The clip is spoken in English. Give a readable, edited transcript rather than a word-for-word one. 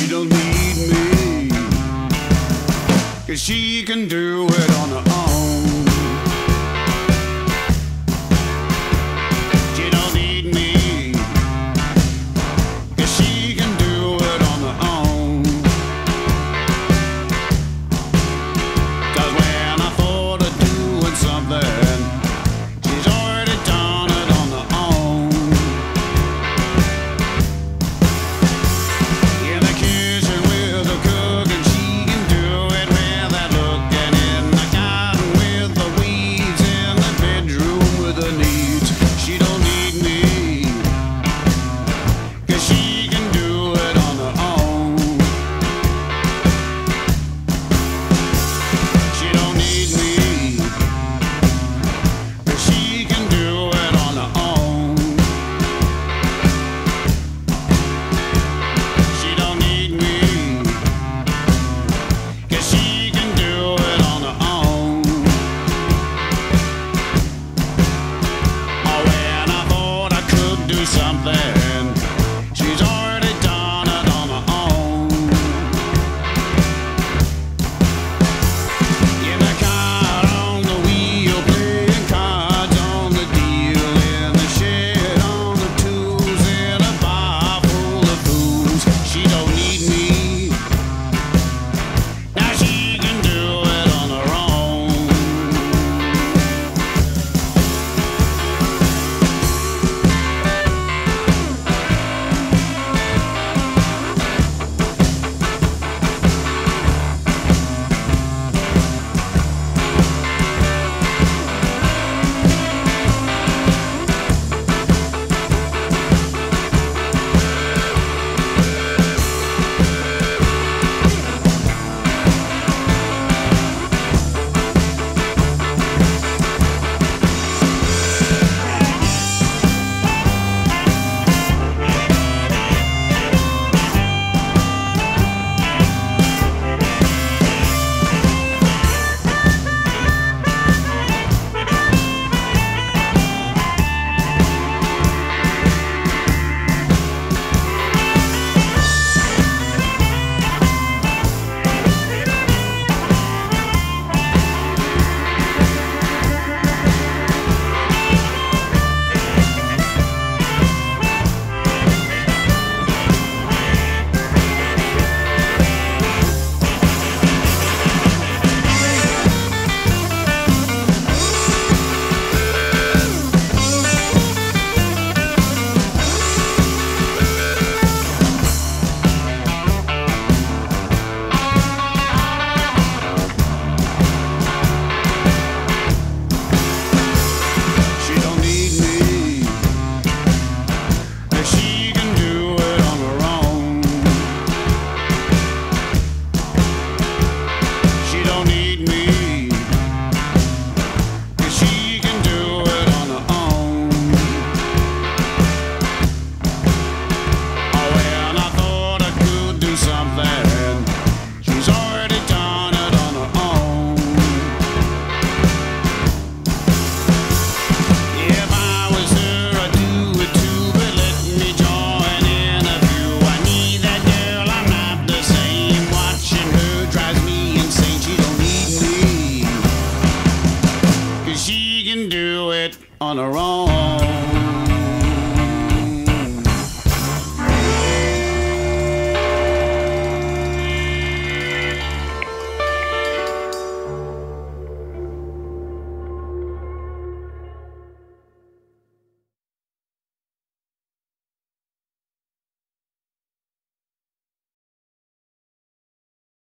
She don't need me, 'cause she can do it on her own. She don't need me, 'cause she can do it on her own. 'Cause when I thought of doing something, she's already done it on her own. In the kitchen with the cooking, she can do it without looking. In the garden with the weeds, in the bedroom with the needs. She don't need me, 'cause she can do it on her own. She don't need me, 'cause she can do it on her own. She don't need me, 'cause she can do it on her own. Oh, when I thought I could do something, she's already done it on her own. In the car, on the wheel, playing cards on the deal. In the shed, on the tools, in a bar full of booze. She don't need me, now she can do it on her own. She don't need me, 'cause she can do it on her own. She don't need me, 'cause she can do it on her own. Oh, when I thought I could do something, she's already done it on her own. If I was her, I'd do it too, but let me join in a few. I need that girl, I'm not the same. Watching her drives me insane. She don't need me, 'cause she can do it on her own.